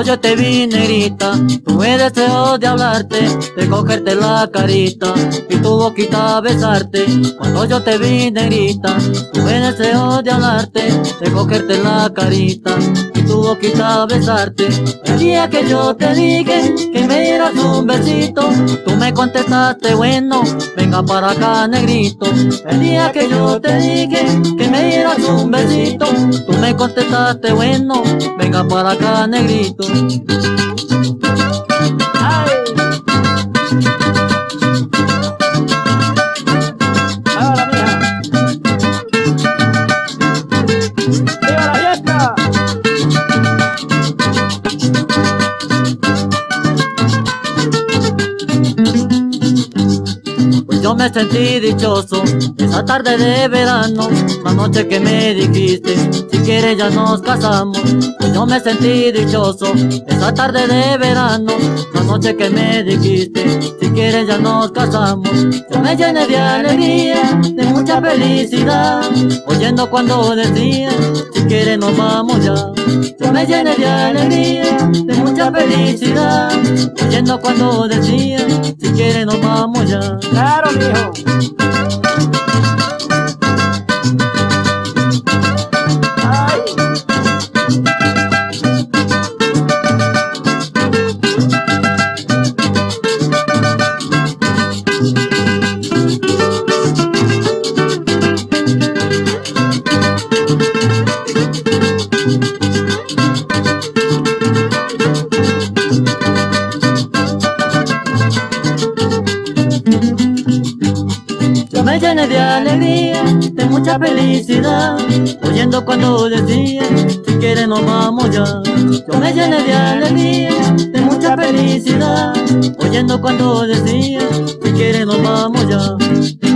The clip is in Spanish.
yo te vi, negrita, tuve deseo de hablarte, de cogerte la carita y tu boquita besarte. Cuando yo te vi, negrita, tuve deseo de hablarte, de cogerte la carita y tu boquita besarte. El día que yo te dije que me dieras un besito, tú me contestaste, bueno, venga para acá, negrito. El día que yo te dije que me dieras un besito, tú me contestaste, bueno, venga para acá, negrito. ¡Ay! ¡Ahora la mía! ¡Viva la fiesta! Pues yo me sentí dichoso esa tarde de verano, la noche que me dijiste, si quieres ya nos casamos. Pues yo me sentí dichoso esa tarde de verano, la noche que me dijiste, si quieres ya nos casamos. Yo me llené de alegría, de mucha felicidad, oyendo cuando decías, si quieres nos vamos ya. Yo me llené de alegría, de mucha felicidad, oyendo cuando decías, si quieres nos vamos ya. Claro, mijo. Me llené de alegría, de mucha felicidad, oyendo cuando decía, si quieres nos vamos ya. Yo me llené de alegría, de mucha felicidad, oyendo cuando decía, si quieres nos vamos ya.